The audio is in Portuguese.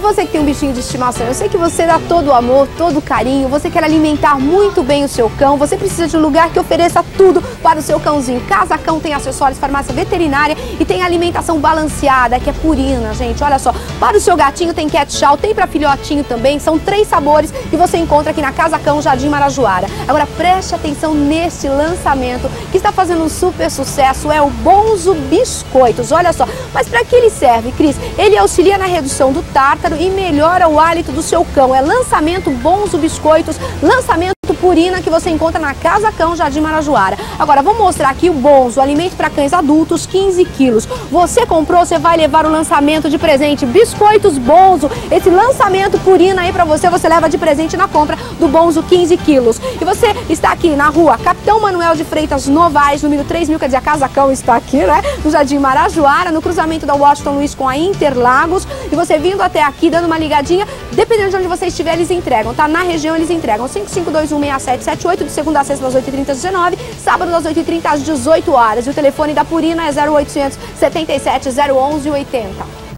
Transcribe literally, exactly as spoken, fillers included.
você que tem um bichinho de estimação, eu sei que você dá todo o amor, todo o carinho, você quer alimentar muito bem o seu cão, você precisa de um lugar que ofereça tudo para o seu cãozinho. Casa Cão tem acessórios, farmácia veterinária e tem alimentação balanceada, que é Purina, gente, olha só. Para o seu gatinho tem Cat Chow, tem para filhotinho também, são três sabores que você encontra aqui na Casa Cão, Jardim Marajoara. Agora preste atenção neste lançamento que está fazendo um super sucesso, é o Bonzo Biscoitos, olha só. Mas para que ele serve, Cris? Ele auxilia na redução do tártaro e melhora o hálito do seu cão. É lançamento Bonzo Biscoitos, lançamento Purina, que você encontra na Casa Cão, Jardim Marajoara. Agora, vou mostrar aqui o Bonzo, alimento para cães adultos, quinze quilos. Você comprou, você vai levar o lançamento de presente, Biscoitos Bonzo. Esse lançamento Purina aí para você, você leva de presente na compra do Bonzo quinze quilos. E você está aqui na rua Capitão Manuel de Freitas Novaes, número três mil, quer dizer, a Casa Cão está aqui, né? No Jardim Marajoara, no cruzamento da Washington Luiz com a Interlagos. E você vindo até aqui, dando uma ligadinha, dependendo de onde você estiver, eles entregam, tá? Na região eles entregam cinco cinco dois um seis sete sete oito, de segunda a sexta das oito e trinta às dezenove, sábado das oito e trinta às dezoito horas. E o telefone da Purina é zero oitocentos, setenta e sete, zero onze, oitenta.